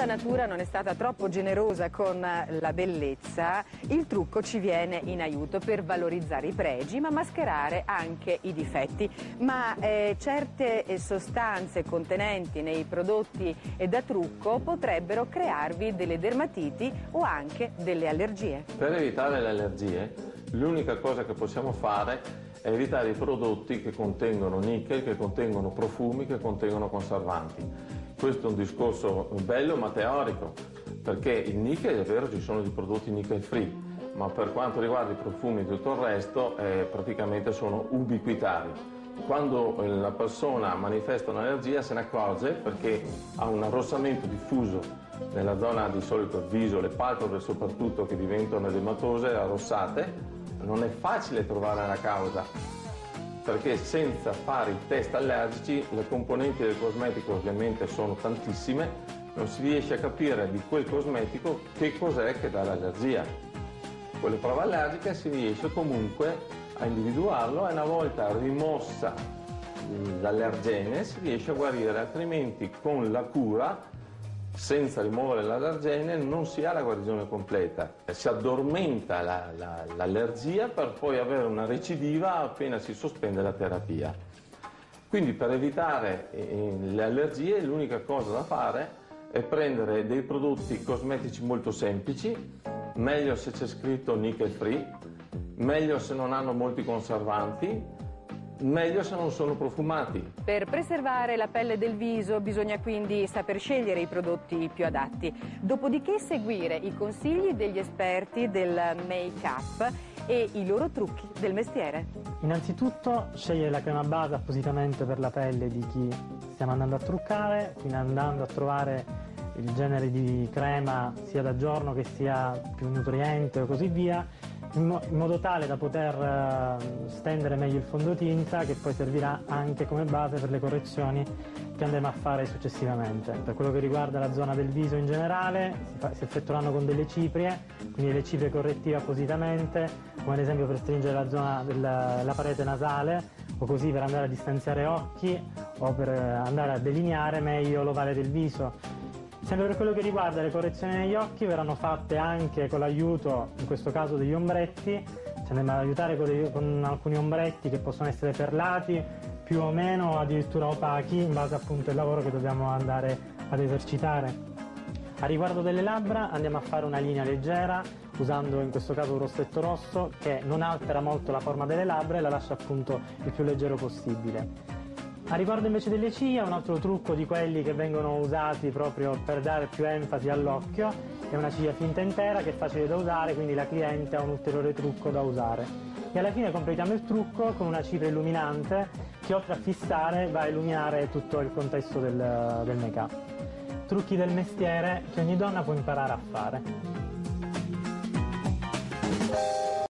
la natura non è stata troppo generosa con la bellezza, il trucco ci viene in aiuto per valorizzare i pregi ma mascherare anche i difetti. Ma certe sostanze contenenti nei prodotti da trucco potrebbero crearvi delle dermatiti o anche delle allergie. Per evitare le allergie, l'unica cosa che possiamo fare è evitare i prodotti che contengono nickel, che contengono profumi, che contengono conservanti. Questo è un discorso bello ma teorico, perché il nickel, è vero, ci sono dei prodotti nickel free, ma per quanto riguarda i profumi e tutto il resto praticamente sono ubiquitari. Quando la persona manifesta un'allergia se ne accorge perché ha un arrossamento diffuso nella zona, di solito il viso, le palpebre soprattutto, che diventano edematose, arrossate. Non è facile trovare la causa, perché senza fare i test allergici, le componenti del cosmetico ovviamente sono tantissime, non si riesce a capire di quel cosmetico che cos'è che dà l'allergia. Con le prove allergiche si riesce comunque a individuarlo e una volta rimossa l'allergene si riesce a guarire, altrimenti con la cura, senza rimuovere l'allergene, non si ha la guarigione completa. Si addormenta l'allergia per poi avere una recidiva appena si sospende la terapia. Quindi per evitare le allergie l'unica cosa da fare è prendere dei prodotti cosmetici molto semplici, meglio se c'è scritto nickel free, meglio se non hanno molti conservanti, meglio se non sono profumati. Per preservare la pelle del viso bisogna quindi saper scegliere i prodotti più adatti, dopodiché seguire i consigli degli esperti del make-up e i loro trucchi del mestiere. Innanzitutto scegliere la crema base appositamente per la pelle di chi stiamo andando a truccare, quindi andando a trovare il genere di crema sia da giorno che sia più nutriente o così via, in modo tale da poter stendere meglio il fondotinta, che poi servirà anche come base per le correzioni che andremo a fare successivamente. Per quello che riguarda la zona del viso in generale, si effettueranno con delle ciprie, quindi delle ciprie correttive appositamente, come ad esempio per stringere la zona della parete nasale, o così per andare a distanziare occhi o per andare a delineare meglio l'ovale del viso. Sempre per quello che riguarda le correzioni negli occhi, verranno fatte anche con l'aiuto, in questo caso, degli ombretti. Ci andremo ad aiutare con alcuni ombretti che possono essere perlati, più o meno addirittura opachi, in base appunto al lavoro che dobbiamo andare ad esercitare. A riguardo delle labbra andiamo a fare una linea leggera, usando in questo caso un rossetto rosso che non altera molto la forma delle labbra e la lascia appunto il più leggero possibile. A riguardo invece delle ciglia, un altro trucco di quelli che vengono usati proprio per dare più enfasi all'occhio è una ciglia finta intera che è facile da usare, quindi la cliente ha un ulteriore trucco da usare. E alla fine completiamo il trucco con una cipria illuminante che, oltre a fissare, va a illuminare tutto il contesto del make-up. Trucchi del mestiere che ogni donna può imparare a fare.